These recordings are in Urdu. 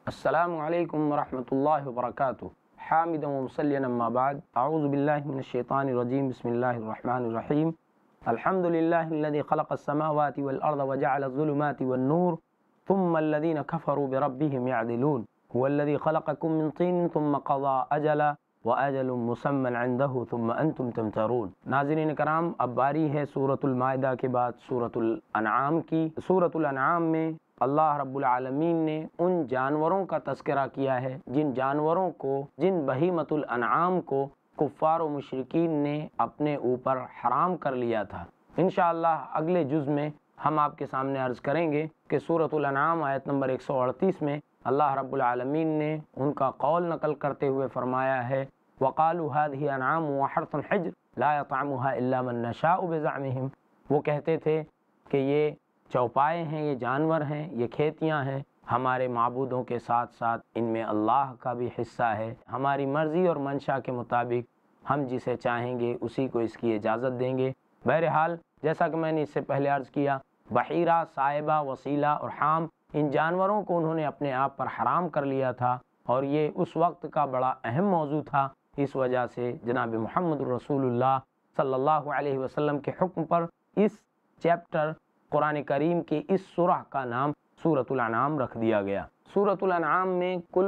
السلام علیکم ورحمۃ اللہ وبرکاتہ۔ حامدا ومصلیا اما بعد، اعوذ باللہ من الشیطان الرجیم، بسم اللہ الرحمن الرحیم۔ الحمد للہ الذی خلق السماوات والارض وجعل الظلمات والنور ثم الذین کفروا بربهم یعدلون هو الذی خلقکم من طین ثم قضى اجلا واجل مسمى عنده ثم انتم تمترون۔ ناظرین کرام، اب باری ہے سورۃ المائدہ کے بعد سورۃ الانعام کی۔ سورۃ الانعام میں اللہ رب العالمین نے ان جانوروں کا تذکرہ کیا ہے جن جانوروں کو، جن بہیمۃ الانعام کو کفار و مشرکین نے اپنے اوپر حرام کر لیا تھا۔ انشاءاللہ اگلے جز میں ہم آپ کے سامنے عرض کریں گے کہ سورۃ الانعام آیت نمبر 138 میں اللہ رب العالمین نے ان کا قول نقل کرتے ہوئے فرمایا ہے وَقَالُوا هَذِهِ أَنْعَامٌ وَحَرْثٌ حِجْرٌ لَا يَطْعَمُهَا إِلَّا مَن نَّشَاءُ بِزَعْمِهِمْ۔ وہ کہتے تھے کہ یہ چوپائے ہیں، یہ جانور ہیں، یہ کھیتیاں ہیں، ہمارے معبودوں کے ساتھ ساتھ ان میں اللہ کا بھی حصہ ہے، ہماری مرضی اور منشا کے مطابق ہم جسے چاہیں گے اسی کو اس کی اجازت دیں گے۔ بہرحال جیسا کہ میں نے اس سے پہلے عرض کیا، بحیرہ، صائبہ، وسیلہ اور حام، ان جانوروں کو انہوں نے اپنے آپ پر حرام کر لیا تھا، اور یہ اس وقت کا بڑا اہم موضوع تھا۔ اس وجہ سے جناب محمد رسول اللہ صلی اللہ علیہ وسلم کے حکم پر اس چیپٹر قرآن کریم کی اس سورہ کا نام سورۃ الانعام رکھ دیا گیا۔ سورۃ الانعام میں کل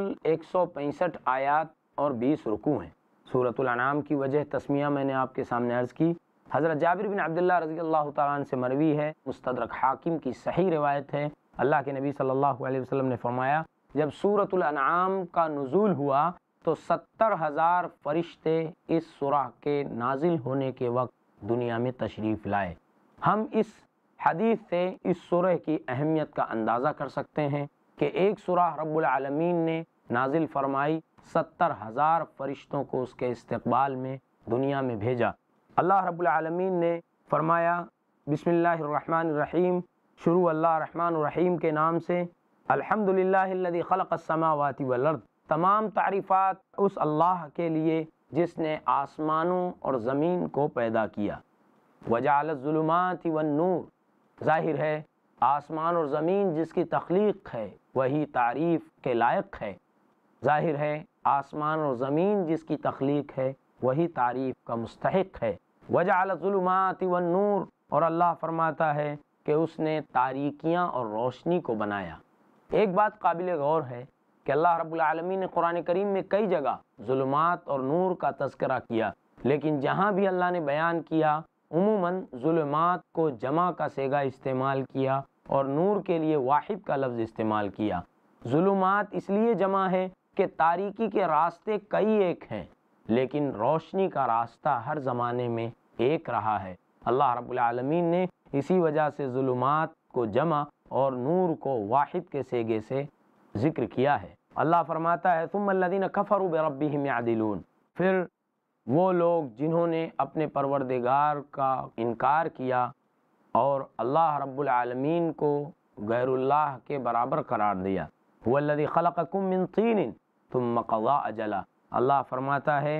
165 آیات اور 20 رکوع ہیں۔ سورۃ الانعام کی وجہ تسمیہ میں نے آپ کے سامنے عرض کی۔ حضرت جابر بن عبداللہ رضی اللہ تعالیٰ عنہ سے مروی ہے، مستدرک حاکم کی صحیح روایت ہے، اللہ کے نبی صلی اللہ علیہ وسلم نے فرمایا جب سورۃ الانعام کا نزول ہوا تو 70,000 فرشتے اس سورہ کے نازل ہونے کے وقت دنیا میں تشریف لائے۔ ہم اس حدیث سے اس سورہ کی اہمیت کا اندازہ کر سکتے ہیں کہ ایک سورہ رب العالمین نے نازل فرمائی، 70,000 فرشتوں کو اس کے استقبال میں دنیا میں بھیجا۔ اللہ رب العالمین نے فرمایا بسم اللہ الرحمن الرحیم، شروع اللہ الرحمن الرحیم کے نام سے، الحمدللہ الذی خلق السماوات والارض، تمام تعریفات اس اللہ کے لیے جس نے آسمانوں اور زمین کو پیدا کیا، وجعل الظلمات والنور، ظاہر ہے آسمان اور زمین جس کی تخلیق ہے وہی تعریف کے لائق ہے، ظاہر ہے آسمان اور زمین جس کی تخلیق ہے وہی تعریف کا مستحق ہے۔ وجعل الظلمات والنور، اور اللہ فرماتا ہے کہ اس نے تاریکیاں اور روشنی کو بنایا۔ ایک بات قابل غور ہے کہ اللہ رب العالمین نے قرآن کریم میں کئی جگہ ظلمات اور نور کا تذکرہ کیا، لیکن جہاں بھی اللہ نے بیان کیا عموماً ظلمات کو جمع کا صیغہ استعمال کیا اور نور کے لیے واحد کا لفظ استعمال کیا۔ ظلمات اس لیے جمع ہے کہ تاریکی کے راستے کئی ایک ہیں، لیکن روشنی کا راستہ ہر زمانے میں ایک رہا ہے۔ اللہ رب العالمین نے اسی وجہ سے ظلمات کو جمع اور نور کو واحد کے صیغے سے ذکر کیا ہے۔ اللہ فرماتا ہے ثم الذین کفروا بربہم یعدلون، پھر وہ لوگ جنہوں نے اپنے پروردگار کا انکار کیا اور اللہ رب العالمین کو غیر اللہ کے برابر قرار دیا، هو الذی خلقکم من طین ثم قضى اجلا، اللہ فرماتا ہے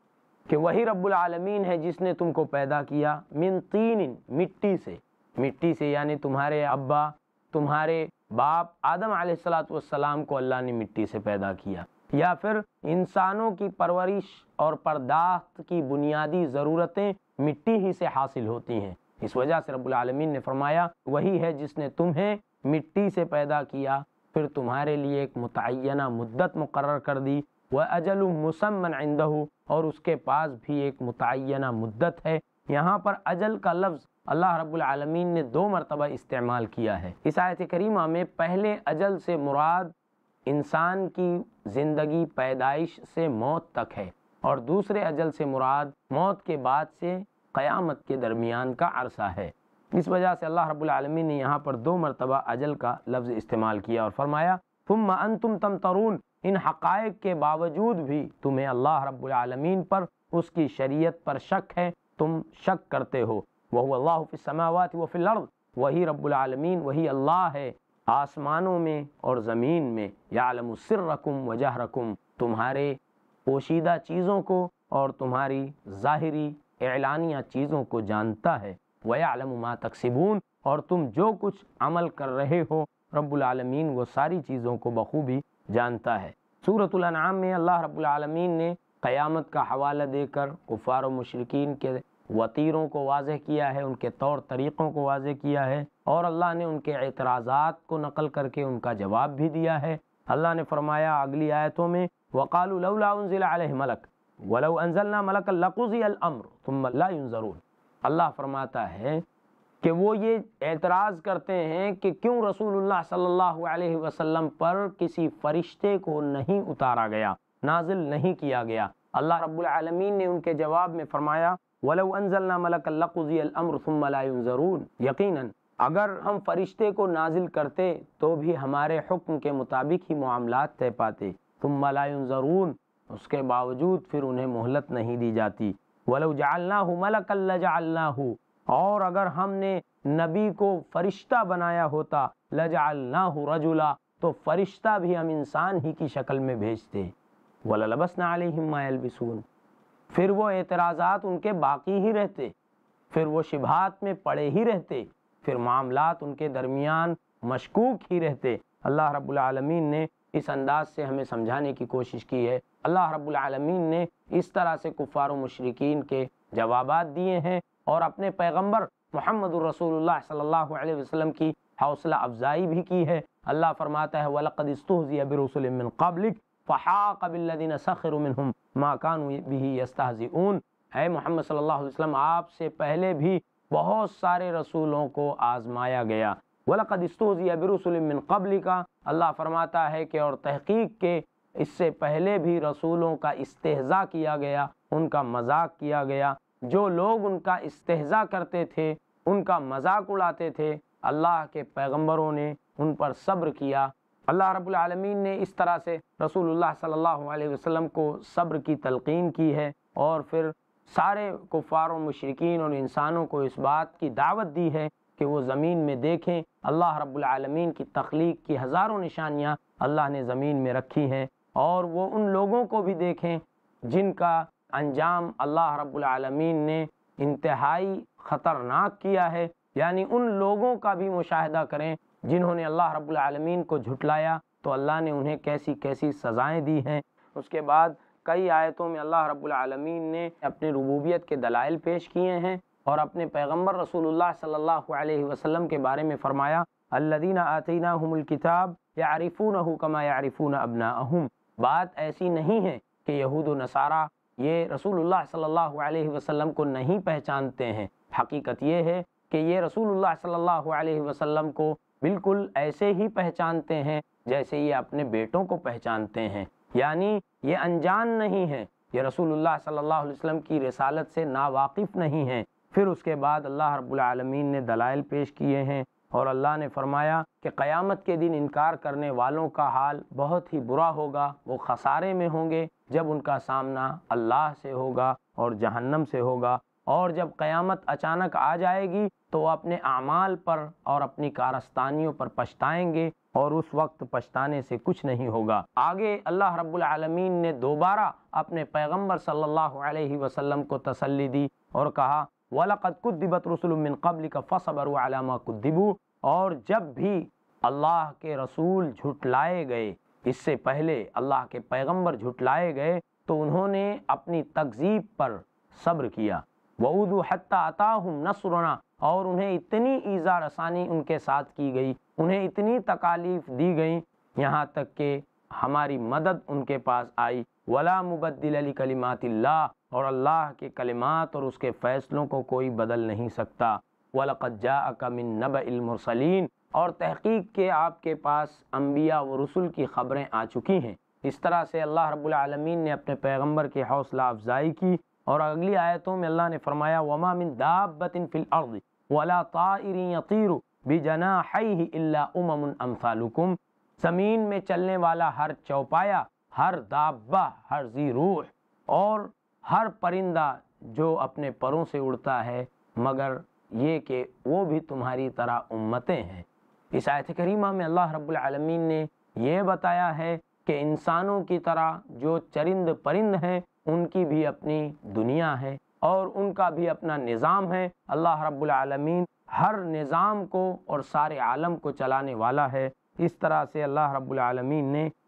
کہ وہی رب العالمین ہے جس نے تم کو پیدا کیا من طین، مٹی سے، مٹی سے یعنی تمہارے ابا، تمہارے باپ آدم علیہ السلام کو اللہ نے مٹی سے پیدا کیا، یا پھر انسانوں کی پرورش اور پرداخت کی بنیادی ضرورتیں مٹی ہی سے حاصل ہوتی ہیں۔ اس وجہ سے رب العالمین نے فرمایا وہی ہے جس نے تمہیں مٹی سے پیدا کیا، پھر تمہارے لیے ایک متعینہ مدت مقرر کر دی، وَأَجَلٌ مُّسَمًّى عِندَهُ، اور اس کے پاس بھی ایک متعینہ مدت ہے۔ یہاں پر اجل کا لفظ اللہ رب العالمین نے 2 مرتبہ استعمال کیا ہے۔ اس آیت کریمہ میں پہلے اجل سے مراد انسان کی زندگی پیدائش سے موت تک ہے، اور دوسرے اجل سے مراد موت کے بعد سے قیامت کے درمیان کا عرصہ ہے۔ اس وجہ سے اللہ رب العالمین نے یہاں پر 2 مرتبہ اجل کا لفظ استعمال کیا اور فرمایا ثم انتم تمترون، ان حقائق کے باوجود بھی تمہیں اللہ رب العالمین پر، اس کی شریعت پر شک ہے، تم شک کرتے ہو۔ وَهُوَ اللَّهُ فِي السَّمَاوَاتِ وَفِي الْأَرْضِ، وہی رب العالمین، وہی اللہ ہے آسمانوں میں اور زمین میں، یعلم سرکم وجہرکم، تمہارے پوشیدہ چیزوں کو اور تمہاری ظاہری اعلانیہ چیزوں کو جانتا ہے، وَيَعْلَمُ مَا تَكْسِبُونَ، اور تم جو کچھ عمل کر رہے ہو رب العالمین وہ ساری چیزوں کو بخوبی جانتا ہے۔ سورۃ الانعام میں اللہ رب العالمین نے قیامت کا حوالہ دے کر کفار و مشرکین کے وتیروں کو واضح کیا ہے، ان کے طور طریقوں کو واضح کیا ہے، اور اللہ نے ان کے اعتراضات کو نقل کر کے ان کا جواب بھی دیا ہے۔ اللہ نے فرمایا اگلی آیتوں میں وَقَالُوا لَوْلَا أُنزِلَ عَلَيْهِ مَلَكٌ وَلَوْ أَنزَلْنَا مَلَكًا لَقُضِيَ الْأَمْرُ ثُمَّ لَا يُنظَرُونَ۔ اللہ فرماتا ہے کہ وہ یہ اعتراض کرتے ہیں کہ کیوں رسول اللہ صلی اللہ علیہ وسلم پر کسی فرشتے کو نہیں اتارا گیا، نازل نہیں کیا گیا۔ اللہ رب العالمین نے ان کے جواب میں فرمایا وَلَوْ أَنزَلْنَا مَلَكًا لَقُضِيَ الْأَمْرُ ثُمَّ لَا يُنظَرُونَ، یقیناً اگر ہم فرشتے کو نازل کرتے تو بھی ہمارے حکم کے مطابق ہی معاملات طے پاتے، ثُمَّ لَا يُنظَرُونَ، اس کے باوجود پھر انہیں مہلت نہیں دی جاتی۔ وَلَوْ جَعَلْنَاهُ مَلَكًا لَجَعَلْنَاهُ، اور اگر ہم نے نبی کو فرشتہ بنایا ہوتا لَجَعَلْنَاهُ رَجُلًا، تو فرشتہ بھی ہم انسان ہی کی شکل میں بھیجتے۔ وَلَلَبَسْنَا عَلَيْهِمْ مَا يَلْبِسُونَ، پھر وہ اعتراضات ان کے باقی ہی رہتے، پھر وہ شبہات میں پڑے ہی رہتے، پھر معاملات ان کے درمیان مشکوک ہی رہتے۔ اللہ رب العالمین نے اس انداز سے ہمیں سمجھانے کی کوشش کی ہے۔ اللہ رب العالمین نے اس طرح سے کفار و مشرکین کے جوابات دیے ہیں اور اپنے پیغمبر محمد الرسول اللہ صلی اللہ علیہ وسلم کی حوصلہ افزائی بھی کی ہے۔ اللہ فرماتا ہے وَلَقَدِ اسْتُهْزِئَ بِرُسُلٍ مِّن قَبْلِكَ فَحَاقَ بِالَّذِينَ سَخِرُوا مِنْهُمْ مَا كَانُوا بِهِ يَسْتَهْزِئُونَ، اے محمد صلی اللہ علیہ وسلم آپ سے پہلے بھی بہت سارے رسولوں کو آزمایا گیا۔ وَلَقَدِ اسْتُهْزِئَ بِرُسُلٍ مِّن قَبْلِكَ، اللہ فرماتا ہے کہ اور تحقیق کے اس سے پہلے بھی رسولوں کا استہزاء کیا گیا، ان کا مذاق کیا گیا۔ جو لوگ ان کا استہزاء کرتے تھے، ان کا مذاق اڑاتے تھے، اللہ کے پیغمبروں نے ان پر صبر کیا۔ اللہ رب العالمین نے اس طرح سے رسول اللہ صلی اللہ علیہ وسلم کو صبر کی تلقین کی ہے، اور پھر سارے کفار و مشرکین اور انسانوں کو اس بات کی دعوت دی ہے کہ وہ زمین میں دیکھیں اللہ رب العالمین کی تخلیق کی ہزاروں نشانیاں اللہ نے زمین میں رکھی ہیں، اور وہ ان لوگوں کو بھی دیکھیں جن کا انجام اللہ رب العالمین نے انتہائی خطرناک کیا ہے، یعنی ان لوگوں کا بھی مشاہدہ کریں جنہوں نے اللہ رب العالمین کو جھٹلایا تو اللہ نے انہیں کیسی کیسی سزائیں دی ہیں۔ اس کے بعد کئی آیتوں میں اللہ رب العالمین نے اپنی ربوبیت کے دلائل پیش کیے ہیں اور اپنے پیغمبر رسول اللہ صلی اللہ علیہ وسلم کے بارے میں فرمایا الذین آتیناہم الکتاب یعرفونہ کما یعرفون ابناءہم، بات ایسی نہیں ہے کہ یہود و نصارہ یہ رسول اللہ صلی اللہ علیہ وسلم کو نہیں پہچانتے ہیں، حقیقت یہ ہے کہ یہ رسول اللہ صلی اللہ علیہ وسلم کو بالکل ایسے ہی پہچانتے ہیں جیسے یہ اپنے بیٹوں کو پہچانتے ہیں، یعنی یہ انجان نہیں ہیں، یہ رسول اللہ صلی اللہ علیہ وسلم کی رسالت سے ناواقف نہیں ہیں۔ پھر اس کے بعد اللہ رب العالمین نے دلائل پیش کیے ہیں، اور اللہ نے فرمایا کہ قیامت کے دن انکار کرنے والوں کا حال بہت ہی برا ہوگا، وہ خسارے میں ہوں گے جب ان کا سامنا اللہ سے ہوگا اور جہنم سے ہوگا، اور جب قیامت اچانک آ جائے گی تو وہ اپنے اعمال پر اور اپنی کارستانیوں پر پچھتائیں گے، اور اس وقت پچھتانے سے کچھ نہیں ہوگا۔ آگے اللہ رب العالمین نے دوبارہ اپنے پیغمبر صلی اللہ علیہ وسلم کو تسلی دی اور کہا وَلَقَدْ كُذِّبَتْ رُسُلٌ مِّن قَبْلِكَ فَصَبَرُوا عَلَىٰ مَا كُذِّبُوا، اور جب بھی اللہ کے رسول جھٹلائے گئے، اس سے پہلے اللہ کے پیغمبر جھٹلائے گئے تو انہوں نے اپنی تکذیب پر صبر کیا۔ وَأُوذُوا حَتَّىٰ أَتَاهُمْ نَصْرُنَا، اور انہیں اتنی ایذا رسانی ان کے ساتھ کی گئی، انہیں اتنی تکالیف دی گئیں یہاں تک کہ ہماری مدد ان کے پاس آئی۔ وَلَا مُبَدِّلَ لِكَلِمَاتِ اللَّهِ، اور اللہ کے کلمات اور اس کے فیصلوں کو کوئی بدل نہیں سکتا۔ وَلَقَدْ جَاءَكَ مِن نَبَإِ الْمُرْسَلِينَ، اور تحقیق کے آپ کے پاس انبیاء و رسل کی خبریں آ چکی ہیں۔ اس طرح سے اللہ رب العالمین نے اپنے پیغمبر کی حوصلہ افزائی کی، اور اگلی آیتوں میں اللہ نے فرمایا وَمَا مِن دَابَّةٍ فِي الْأَرْضِ وَلَا طَائِرٍ يَطِيرُ بِجَنَاحَيْهِ إِلَّا أُمَمٌ أَمْثَالُكُمْ، زمین میں چلنے والا ہر چوپایا، ہر دابہ، ہر ذی روح، اور ہر پرندہ جو اپنے پروں سے اڑتا ہے، مگر یہ کہ وہ بھی تمہاری طرح امتیں ہیں۔ اس آیت کریمہ میں اللہ رب العالمین نے یہ بتایا ہے کہ انسانوں کی طرح جو چرند پرند ہیں ان کی بھی اپنی دنیا ہے اور ان کا بھی اپنا نظام ہے۔ اللہ رب العالمین ہر نظام کو اور سارے عالم کو چلانے والا ہے۔ اس طرح سے اللہ رب العالمین نے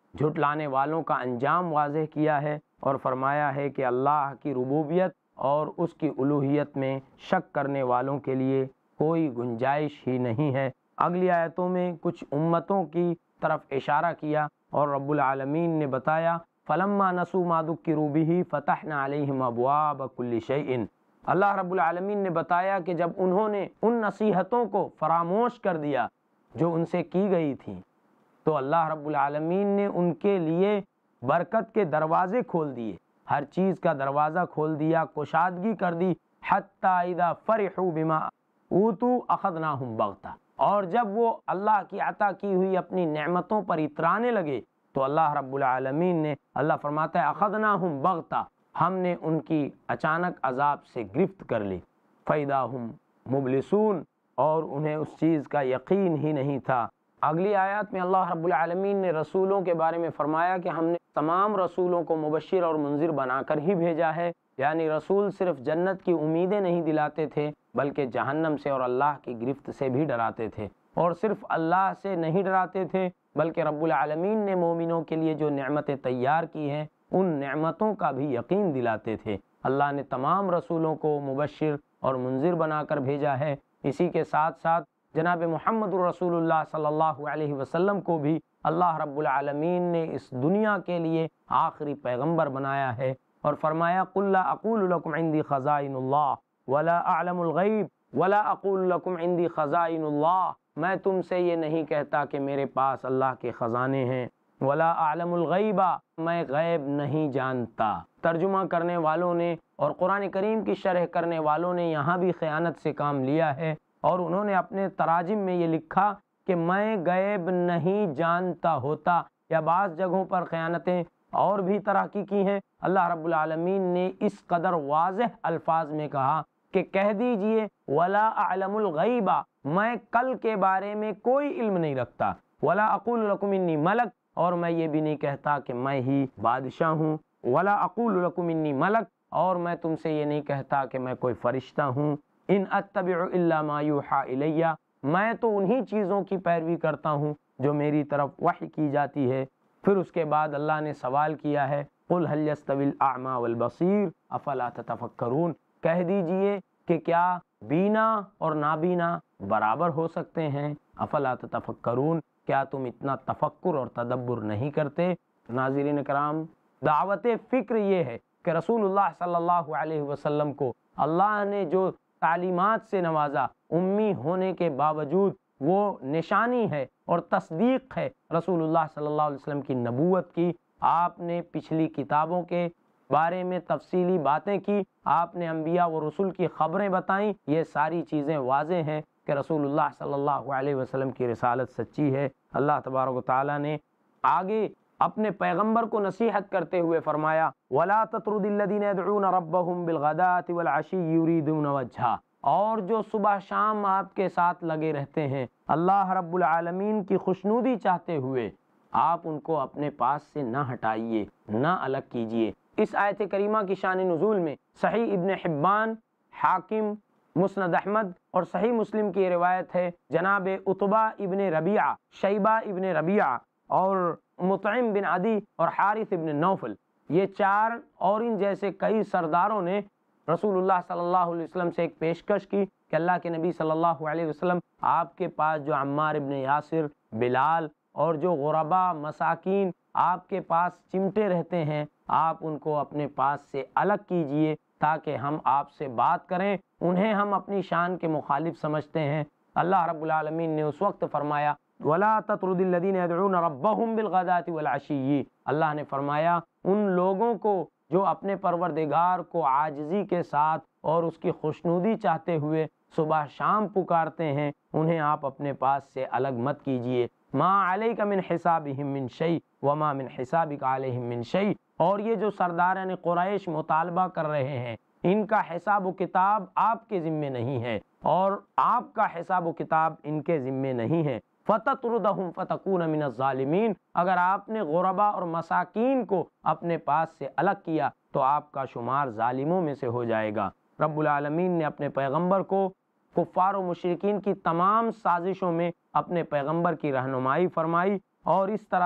جھٹلانے والوں کا انجام واضح کیا ہے اور فرمایا ہے کہ اللہ کی ربوبیت اور اس کی الوہیت میں شک کرنے والوں کے لیے کوئی گنجائش ہی نہیں ہے۔ اگلی آیتوں میں کچھ امتوں کی طرف اشارہ کیا اور رب العالمین نے بتایا فَلَمَّا نَسُوا مَا ذُكِّرُوا بِهِ فَتَحْنَا عَلَيْهِمْ أَبْوَابَ كُلِّ شَيْءٍ۔ اللہ رب العالمین نے بتایا کہ جب انہوں نے ان نصیحتوں کو فراموش کر دیا جو ان سے کی گئی تھیں تو اللہ رب العالمین نے ان کے لیے برکت کے دروازے کھول دیے، ہر چیز کا دروازہ کھول دیا، کشادگی کر دی۔ حَتَّى إِذَا فَرِحُوا بِمَا أُوتُوا أَخَذْنَاهُمْ بَغْتَةً، اور جب وہ اللہ کی عطا کی ہوئی اپنی نعمتوں پر اترانے لگے تو اللہ رب العالمین نے، اللہ فرماتا ہے أَخَذْنَاهُمْ بَغْتَةً، ہم نے ان کی اچانک عذاب سے گرفت کر لی۔ فَإِذَا هُمْ مُبْلِسُونَ، اور انہیں اس چیز کا یقین ہی نہیں تھا۔ اگلی آیات میں اللہ رب العالمین نے رسولوں کے بارے میں فرمایا کہ ہم نے تمام رسولوں کو مبشر اور منذر بنا کر ہی بھیجا ہے، یعنی رسول صرف جنت کی امیدیں نہیں دلاتے تھے بلکہ جہنم سے اور اللہ کی گرفت سے بھی ڈراتے تھے، اور صرف اللہ سے نہیں ڈراتے تھے بلکہ رب العالمین نے مومنوں کے لیے جو نعمتیں تیار کی ہیں ان نعمتوں کا بھی یقین دلاتے تھے۔ اللہ نے تمام رسولوں کو مبشر اور منذر بنا کر بھیجا ہے۔ اسی کے ساتھ ساتھ جناب محمد رسول اللہ صلی اللہ علیہ وسلم کو بھی اللہ رب العالمین نے اس دنیا کے لیے آخری پیغمبر بنایا ہے، اور فرمایا قُلْ لَا أَقُولُ لَكُمْ عِنْدِي خَزَائِنُ اللَّهِ وَلَا أَعْلَمُ الْغَيْبَ وَلَا أَقُولُ لَكُمْ عِنْدِي خَزَائِنُ اللَّهِ، میں تم سے یہ نہیں کہتا کہ میرے پاس اللہ کے خزانے ہیں، وَلَا أَعْلَمُ الْغَيْبَ، میں غیب نہیں جانتا۔ ترجمہ کرنے والوں نے اور قرآن کریم کی شرح کرنے والوں نے یہاں بھی خیانت سے کام لیا ہے، اور انہوں نے اپنے تراجم میں یہ لکھا کہ میں غیب نہیں جانتا ہوتا، یا بعض جگہوں پر خیانتیں اور بھی طرح کی ہیں۔ اللہ رب العالمین نے اس قدر واضح الفاظ میں کہا کہ کہہ دیجئے وَلَا أَعْلَمُ الْغَيْبَ، میں کل کے بارے میں کوئی علم نہیں رکھتا، وَلَا أَقُولُ لَكُمْ إِنِّي مَلَكٌ، اور میں یہ بھی نہیں کہتا کہ میں ہی بادشاہ ہوں، وَلَا أَقُولُ لَكُمْ إِنِّي مَلَكٌ، اور میں تم سے یہ نہیں کہتا کہ میں کوئی فرشتہ ہوں، إِنْ أَتَّبِعُ إِلَّا مَا يُوحَى إِلَيَّ، میں تو انہی چیزوں کی پیروی کرتا ہوں جو میری طرف وحی کی جاتی ہے۔ پھر اس کے بعد اللہ نے سوال کیا ہے قُلْ هَلْ يَسْتَوِي الْأَعْمَى وَالْبَصِيرُ أَفَلَا تَتَفَكَّرُونَ، کہہ دیجئے کہ کیا بینا اور نابینا برابر ہو سکتے ہیں؟ افلا تتفکرون، کیا تم اتنا تفکر اور تدبر نہیں کرتے؟ ناظرین کرام، دعوت فکر یہ ہے کہ رسول اللہ صلی اللہ علیہ وسلم کو اللہ نے جو تعلیمات سے نوازا، امی ہونے کے باوجود وہ نشانی ہے اور تصدیق ہے رسول اللہ صلی اللہ علیہ وسلم کی نبوت کی۔ آپ نے پچھلی کتابوں کے بارے میں تفصیلی باتیں کی، آپ نے انبیاء و رسول کی خبریں بتائیں، یہ ساری چیزیں واضح ہیں کہ رسول اللہ صلی اللہ علیہ وسلم کی رسالت سچی ہے۔ اللہ تبارک و تعالیٰ نے آگے اپنے پیغمبر کو نصیحت کرتے ہوئے فرمایا وَلَا تَطْرُدِ الَّذِينَ يَدْعُونَ رَبَّهُمْ بِالْغَدَاةِ وَالْعَشِيِّ يُرِيدُونَ وَجْهَهُ، اور جو صبح شام آپ کے ساتھ لگے رہتے ہیں اللہ رب العالمین کی خوشنودی چاہتے ہوئے، آپ ان کو اپنے پاس سے نہ ہٹائیے، نہ الگ کیجیے۔ اس آیت کریمہ کی شان نزول میں صحیح ابن حبان، حاکم، مسند احمد اور صحیح مسلم کی روایت ہے، جناب عتبہ ابن ربیعہ، شیبہ ابن ربیعہ اور مطعم بن عدی اور حارث ابن نوفل، یہ چار اور ان جیسے کئی سرداروں نے رسول اللہ صلی اللہ علیہ وسلم سے ایک پیشکش کی کہ اللہ کے نبی صلی اللہ علیہ وسلم، آپ کے پاس جو عمار ابن یاسر، بلال اور جو غربا مساکین آپ کے پاس چمٹے رہتے ہیں، آپ ان کو اپنے پاس سے الگ کیجئے تاکہ ہم آپ سے بات کریں، انہیں ہم اپنی شان کے مخالف سمجھتے ہیں۔ اللہ رب العالمین نے اس وقت فرمایا وَلَا تَطْرُدِ الَّذِينَ يَدْعُونَ رَبَّهُمْ بِالْغَدَاةِ وَالْعَشِيِّ، اللہ نے فرمایا ان لوگوں کو جو اپنے پروردگار کو عاجزی کے ساتھ اور اس کی خوشنودی چاہتے ہوئے صبح شام پکارتے ہیں، انہیں آپ اپنے پاس سے الگ مت کیجئے۔ مَا عَلَيْكَ مِنْ حِسَابِهِمْ مِنْ شَيْءٍ وَمَا مِنْ حِسَابِكَ عَلَيْهِمْ مِنْ شَيْءٍ، اور یہ جو سرداران قریش مطالبہ کر رہے ہیں، ان کا حساب و کتاب آپ کے ذمے نہیں ہے اور آپ کا حساب و کتاب ان کے ذمے نہیں ہے۔ فَتَطْرُدَهُمْ فَتَكُونَ مِنَ الظَّالِمِينَ، اگر آپ نے غربا اور مساکین کو اپنے پاس سے الگ کیا تو آپ کا شمار ظالموں میں سے ہو جائے گا۔ رب العالمین نے اپنے پیغمبر کو کفار و مشرکین کی تمام سازشوں میں اپنے پیغمبر کی رہنمائی فرمائی، اور اس طرح سے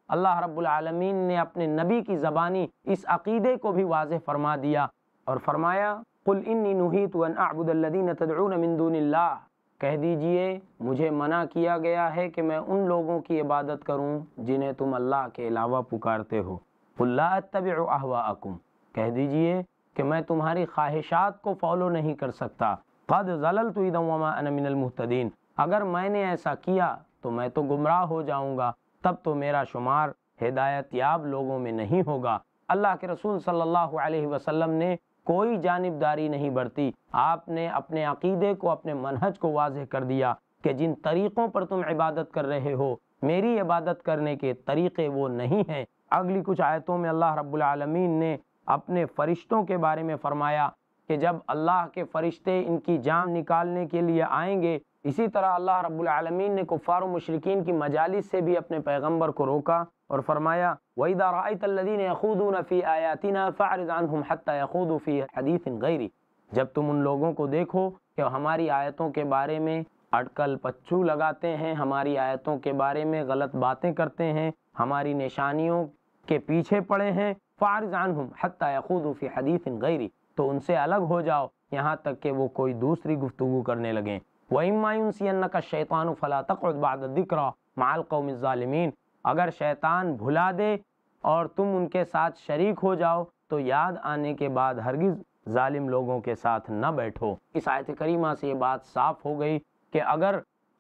اللہ رب العالمین نے اپنے نبی کی زبانی اس عقیدے کو بھی واضح فرما دیا اور فرمایا قل انی نہیت ان اعبد الذین تدعون من دون اللہ، کہہ دیجئے مجھے منع کیا گیا ہے کہ میں ان لوگوں کی عبادت کروں جنہیں تم اللہ کے علاوہ پکارتے ہو۔ قل لا اتبع اہواءکم، کہہ دیجئے کہ میں تمہاری خواہشات کو فالو نہیں کر سکتا۔ قد ضللت اذا وما انا من المہتدین، اگر میں نے ایسا کیا تو میں تو گمراہ ہو جاؤں گا، تب تو میرا شمار ہدایت یاب لوگوں میں نہیں ہوگا۔ اللہ کے رسول صلی اللہ علیہ وسلم نے کوئی جانبداری نہیں برتی، آپ نے اپنے عقیدے کو، اپنے منہج کو واضح کر دیا کہ جن طریقوں پر تم عبادت کر رہے ہو میری عبادت کرنے کے طریقے وہ نہیں ہیں۔ اگلی کچھ آیتوں میں اللہ رب العالمین نے اپنے فرشتوں کے بارے میں فرمایا کہ جب اللہ کے فرشتے ان کی جان نکالنے کے لیے آئیں گے، اسی طرح اللہ رب العالمین نے کفار و مشرکین کی مجالس سے بھی اپنے پیغمبر کو روکا اور فرمایا وَإِذَا رَأَيْتَ الَّذِينَ يَخُوضُونَ فِي آيَاتِنَا فَأَعْرِضْ عَنْهُمْ حَتَّى يَخُوضُوا فِي حَدِيثٍ غَيْرِهِ، جب تم ان لوگوں کو دیکھو کہ ہماری آیتوں کے بارے میں اٹکل پچھو لگاتے ہیں، ہماری آیتوں کے بارے میں غلط باتیں کرتے ہیں، ہماری نشانیوں کے پیچھے پڑے ہیں، فَأَعْرِضْ عَنْهُمْ حَتَّى يَخُوضُوا فِي حَدِيثٍ غَيْرِهِ، تو ان سے الگ ہو جاؤ یہاں تک کہ وہ کوئی دوسری گفتگو کرنے لگیں۔ وَإِمَّا يُنْسِيَنَّكَ الشَّيْطَانُ فَلَا تَقْعُدْ بَعْدَ الذِّكْرَىٰ مَعَ الْقَوْمِ الظَّالِمِينَ، اگر شیطان بھلا دے اور تم ان کے ساتھ شریک ہو جاؤ تو یاد آنے کے بعد ہرگز ظالم لوگوں کے ساتھ نہ بیٹھو۔ اس آیت کریمہ سے یہ بات صاف ہو گئی کہ اگر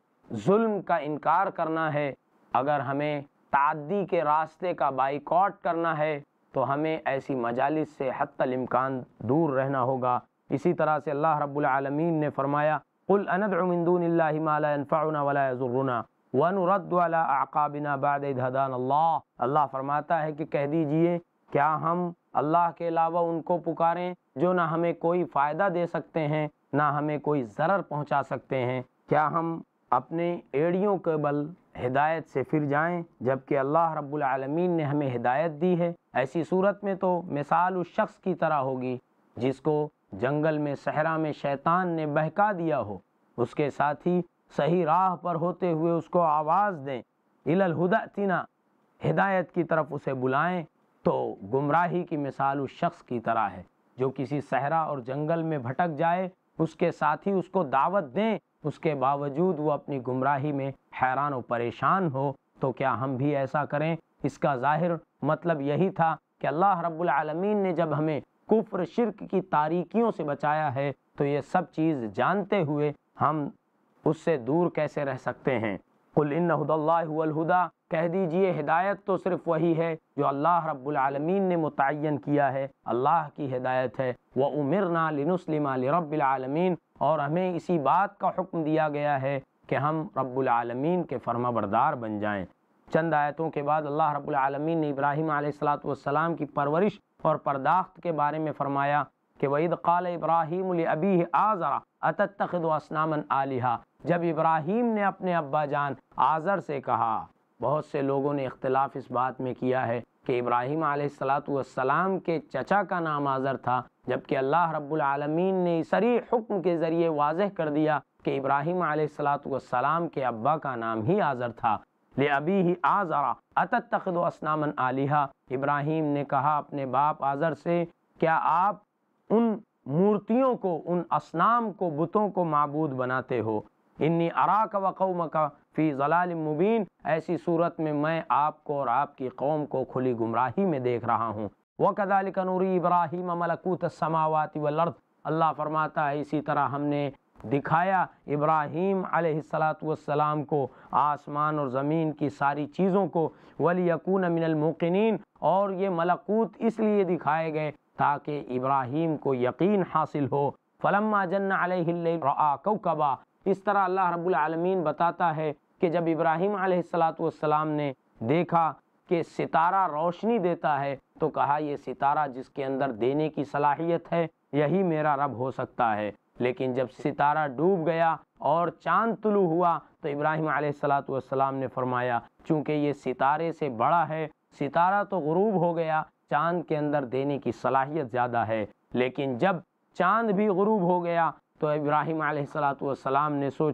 ظلم کا انکار کرنا ہے، اگر ہمیں تعدی کے راستے کا بائیکاٹ کرنا ہے تو ہمیں ایسی مجالس سے حتی الامکان دور رہنا ہوگا۔ اسی طرح سے اللہ رب العالمین نے فرمایا قل اندعو من دون اللہ ما لا ينفعنا ولا يضرنا وَنُرَدُّ عَلَىٰ أَعْقَابِنَا بَعْدَ إِذْ هَدَانَا اللَّهُ، اللہ فرماتا ہے کہ کہہ دیجئے کیا ہم اللہ کے علاوہ ان کو پکاریں جو نہ ہمیں کوئی فائدہ دے سکتے ہیں نہ ہمیں کوئی ضرر پہنچا سکتے ہیں؟ کیا ہم اپنے ایڑیوں کے بل ہدایت سے پھر جائیں جبکہ اللہ رب العالمین نے ہمیں ہدایت دی ہے؟ ایسی صورت میں تو مثال اس شخص کی طرح ہوگی جس کو جنگل میں صحرا میں شیطان نے بہکا دیا ہو، اس کے ساتھی صحیح راہ پر ہوتے ہوئے اس کو آواز دیں اِلَى الْهُدَى ائْتِنَا، ہدایت کی طرف اسے بلائیں، تو گمراہی کی مثال اس شخص کی طرح ہے جو کسی صحرا اور جنگل میں بھٹک جائے، اس کے ساتھی اس کو دعوت دیں، اس کے باوجود وہ اپنی گمراہی میں حیران و پریشان ہو۔ تو کیا ہم بھی ایسا کریں؟ اس کا ظاہر مطلب یہی تھا کہ اللہ رب العالمین نے جب ہمیں کفر شرک کی تاریکیوں سے بچایا ہے تو یہ سب چیز جانتے ہوئے ہم اس سے دور کیسے رہ سکتے ہیں؟ قل ان ھدی اللہ ھو الھدی، کہہ دیجئے ہدایت تو صرف وہی ہے جو اللہ رب العالمین نے متعین کیا ہے، اللہ کی ہدایت ہے۔ وَأُمِرْنَا لِنُسْلِمَ لِرَبِّ الْعَالَمِينَ، اور ہمیں اسی بات کا حکم دیا گیا ہے کہ ہم رب العالمین کے فرما بردار بن جائیں۔ چند آیتوں کے بعد اللہ رب العالمین نے ابراہیم علیہ السلام کی پرورش اور پرداخت کے بارے میں فرمایا کہ وَإِذْ قَالَ إِبْرَاهِيمُ لِأَبِيهِ آزَرَ أَتَتَّخِذُ أَصْنَامًا آلِهَةً، جب ابراہیم نے اپنے ابا جان آزر سے کہا، بہت سے لوگوں نے اختلاف اس بات میں کیا ہے کہ ابراہیم علیہ السلام کے چچا کا نام آزر تھا، جبکہ اللہ رب العالمین نے صریح حکم کے ذریعے واضح کر دیا کہ ابراہیم علیہ السلام کے ابا کا نام ہی آزر تھا۔ لِأَبِيهِ آزَرَ أَتَتَّخِذُ أَصْنَامًا آلِهَةً، ابراہیم نے کہا اپنے باپ آزر سے کیا آپ ان مورتیوں کو، ان اصنام کو، بتوں کو معبود بناتے ہو؟ انی اراک و قومک فی ضلال مبین، ایسی صورت میں آپ کو اور آپ کی قوم کو کھلی گمراہی میں دیکھ رہا ہوں۔ وَكَذَلِكَ نُرِي إِبْرَاهِيمَ مَلَكُوتَ السَّمَاوَاتِ وَالْأَرْضِ، اللہ فرماتا ہے اسی طرح ہم نے دکھایا ابراہیم علیہ السلام کو آسمان اور زمین کی ساری چیزوں کو، وَلِيَكُونَ مِنَ الْمُوقِنِينَ، اور یہ ملکوت اس لیے دکھائے گئے تاکہ ابراہیم کو یقین حاصل ہو۔ فَلَمَّا جَنَّ عَلَيْهِ اللَّيْلُ رَأَىٰ كَوْكَبًا، اس طرح اللہ رب العالمین بتاتا ہے کہ جب ابراہیم علیہ السلام نے دیکھا کہ ستارہ روشنی دیتا ہے تو کہا یہ ستارہ جس کے اندر دینے کی صلاحیت ہے یہی میرا رب ہو سکتا ہے۔ لیکن جب ستارہ ڈوب گیا اور چاند طلوع ہوا تو ابراہیم علیہ السلام نے فرمایا چونکہ یہ ستارے سے بڑا ہے، ستارہ تو غروب ہو گیا، چاند کے اندر دینے کی صلاحیت زیادہ ہے۔ لیکن جب چاند بھی غروب ہو گیا تو ابراہیم علیہ السلام نے سوچا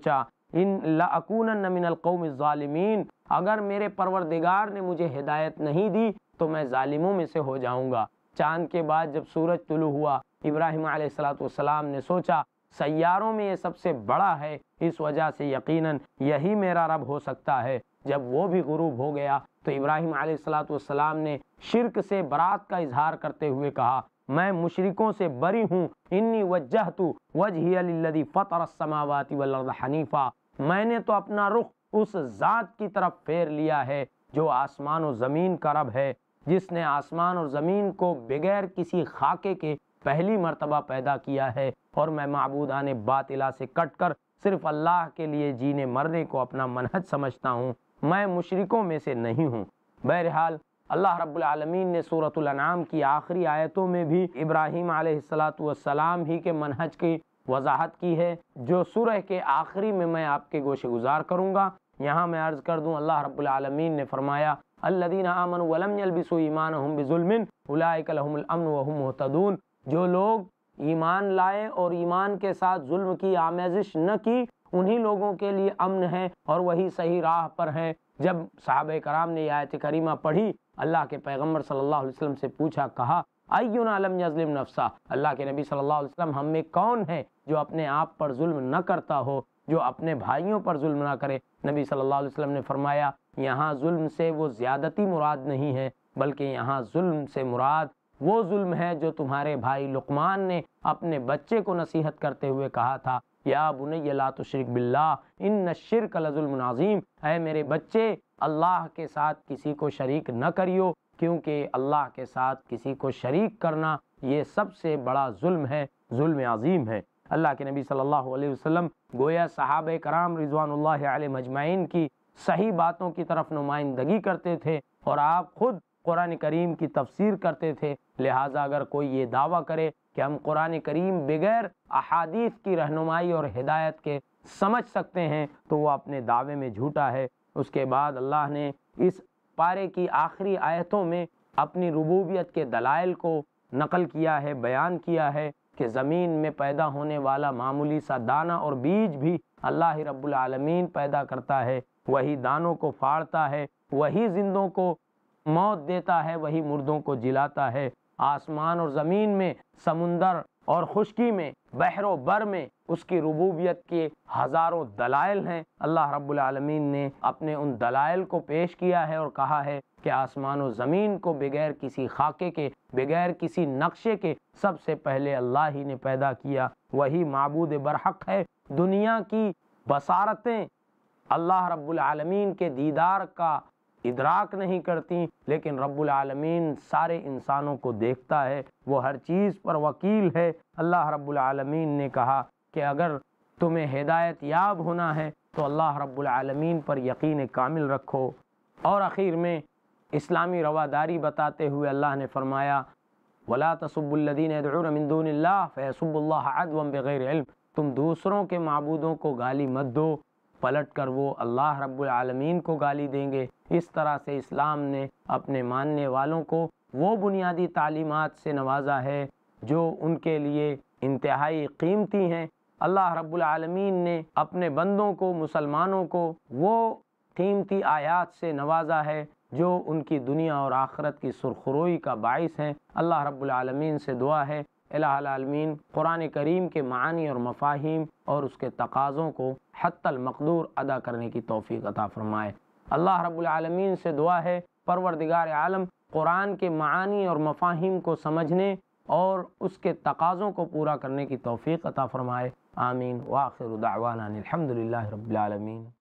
ان لأکونن من القوم الظالمین، اگر میرے پروردگار نے مجھے ہدایت نہیں دی تو میں ظالموں میں سے ہو جاؤں گا۔ چاند کے بعد جب سورج طلوع ہوا، ابراہیم علیہ السلام نے سوچا سیاروں میں یہ سب سے بڑا ہے، اس وجہ سے یقیناً یہی میرا رب ہو سکتا ہے۔ جب وہ بھی غروب ہو گیا تو ابراہیم علیہ السلام نے شرک سے برات کا اظہار کرتے ہوئے کہا میں مشرکوں سے بری ہوں، انی وجہت وجہی للذی فطر السماوات والارض حنیفا، میں نے تو اپنا رخ اس ذات کی طرف پھیر لیا ہے جو آسمان و زمین کا رب ہے، جس نے آسمان اور زمین کو بغیر کسی خاکے کے پہلی مرتبہ پیدا کیا ہے، اور میں معبودان باطلہ سے کٹ کر صرف اللہ کے لیے جینے مرنے کو اپنا منہج سمجھتا ہوں، میں مشرکوں میں سے نہیں ہوں۔ بہرحال اللہ رب العالمین نے سورۃ الانعام کی آخری آیتوں میں بھی ابراہیم علیہ السلام ہی کے منہج کی وضاحت کی ہے، جو سورہ کے آخری میں آپ کے گوشے گزار کروں گا۔ یہاں میں عرض کر دوں، اللہ رب العالمین نے فرمایا الذین آمنوا ولم یلبسوا ایمانہم بظلم اولئک لہم الامن وہم مہتدون، جو لوگ ایمان لائے اور ایمان کے ساتھ ظلم کی آمیزش نہ کی، انہی لوگوں کے لیے امن ہے اور وہی صحیح راہ پر ہیں۔ جب صحابہ کرام نے یہ آیت کریمہ پڑھی، اللہ کے پیغمبر صلی اللہ علیہ وسلم سے پوچھا، کہا اینا لم یظلم نفسہ، اللہ کے نبی صلی اللہ علیہ وسلم ہم میں کون ہے جو اپنے آپ پر ظلم نہ کرتا ہو، جو اپنے بھائیوں پر ظلم نہ کرے؟ نبی صلی اللہ علیہ وسلم نے فرمایا یہاں ظلم سے وہ زیادتی مراد نہیں ہے، بلکہ یہاں ظلم سے مراد وہ ظلم ہے جو تمہارے بھائی لقمان نے اپنے بچے کو نصیحت کرتے ہوئے کہا تھا، یا بنی لا تشرک باللہ ان الشرک لظلم عظیم، اے میرے بچے اللہ کے ساتھ کسی کو شریک نہ کریو، کیونکہ اللہ کے ساتھ کسی کو شریک کرنا یہ سب سے بڑا ظلم ہے، ظلم عظیم ہے۔ اللہ کے نبی صلی اللہ علیہ وسلم گویا صحابہ کرام رضوان اللہ علیہ مجمعین کی صحیح باتوں کی طرف نمائندگی کرتے تھے، اور آپ خود قرآن کریم کی تفسیر کرتے تھے، لہٰذا اگر کوئی یہ دعویٰ کرے کہ ہم قرآن کریم بغیر احادیث کی رہنمائی اور ہدایت کے سمجھ سکتے ہیں تو وہ اپنے دعوے میں جھوٹا ہے۔ اس کے بعد اللہ نے اس پارے کی آخری آیتوں میں اپنی ربوبیت کے دلائل کو نقل کیا ہے، بیان کیا ہے کہ زمین میں پیدا ہونے والا معمولی سا دانہ اور بیج بھی اللہ رب العالمین پیدا کرتا ہے، وہی دانوں کو پھاڑتا ہے، وہی زندوں کو موت دیتا ہے، وہی مردوں کو جلاتا ہے۔ آسمان اور زمین میں، سمندر اور خشکی میں، بحر و بر میں اس کی ربوبیت کے ہزاروں دلائل ہیں۔ اللہ رب العالمین نے اپنے ان دلائل کو پیش کیا ہے اور کہا ہے کہ آسمان و زمین کو بغیر کسی خاکے کے، بغیر کسی نقشے کے سب سے پہلے اللہ ہی نے پیدا کیا، وہی معبود برحق ہے۔ دنیا کی بصارتیں اللہ رب العالمین کے دیدار کا ادراک نہیں کرتی، لیکن رب العالمین سارے انسانوں کو دیکھتا ہے، وہ ہر چیز پر وکیل ہے۔ اللہ رب العالمین نے کہا کہ اگر تمہیں ہدایت یاب ہونا ہے تو اللہ رب العالمین پر یقین کامل رکھو۔ اور آخر میں اسلامی رواداری بتاتے ہوئے اللہ نے فرمایا وَلَا تَسُبُّوا الَّذِينَ يَدْعُونَ مِن دُونِ اللَّهِ فَيَسُبُّوا اللَّهَ عَدْوًا بِغَيْرِ عِلْمٍ، تم دوسروں کے معبودوں کو گالی مت دو، پلٹ کر وہ اللہ رب العالمین کو گالی دیں گے۔ اس طرح سے اسلام نے اپنے ماننے والوں کو وہ بنیادی تعلیمات سے نوازا ہے جو ان کے لیے انتہائی قیمتی ہیں۔ اللہ رب العالمین نے اپنے بندوں کو، مسلمانوں کو، وہ قیمتی آیات سے نوازا ہے جو ان کی دنیا اور آخرت کی سرخروئی کا باعث ہیں۔ اللہ رب العالمین سے دعا ہے الہ العالمین قرآن کریم کے معانی اور مفاہیم اور اس کے تقاضوں کو حتی المقدور ادا کرنے کی توفیق عطا فرمائے۔ اللہ رب العالمین سے دعا ہے پروردگار عالم قرآن کے معانی اور مفاہیم کو سمجھنے اور اس کے تقاضوں کو پورا کرنے کی توفیق عطا فرمائے۔ آمین۔ وآخر دعوانا الحمد للہ رب العالمین۔